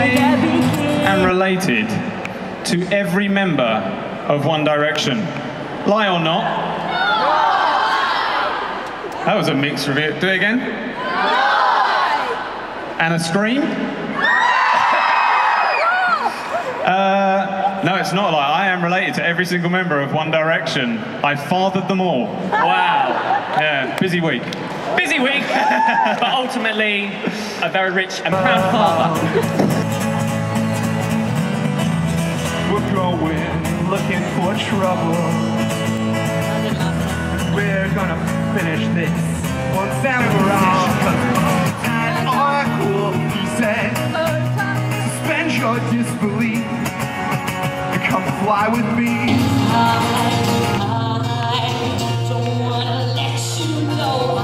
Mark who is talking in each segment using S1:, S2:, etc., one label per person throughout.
S1: I am related to every member of One Direction. Lie or not? That was a mixed review. Do it again. And a scream? No, it's not a lie. I am related to every single member of One Direction. I fathered them all. Wow. Yeah, busy week.
S2: Busy week, but ultimately a very rich and proud father.
S3: We're going looking for trouble. We're gonna finish this once and for all. And our cool, he said, suspend your disbelief and come fly with me.
S4: I don't wanna let you know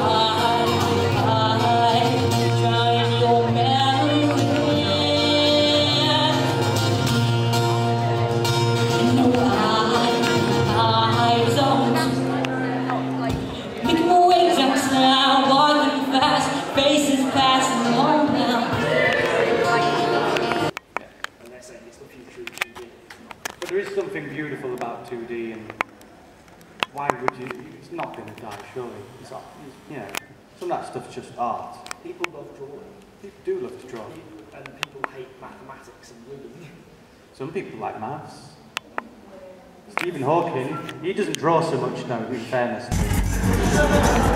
S5: But there is something beautiful about 2D, and why would you? It's not going to die, surely. It's, you know, some of that stuff's just art.
S6: People love drawing.
S5: People do love to draw.
S6: And people hate mathematics and reading.
S5: Some people like maths. Stephen Hawking, he doesn't draw so much now, in fairness.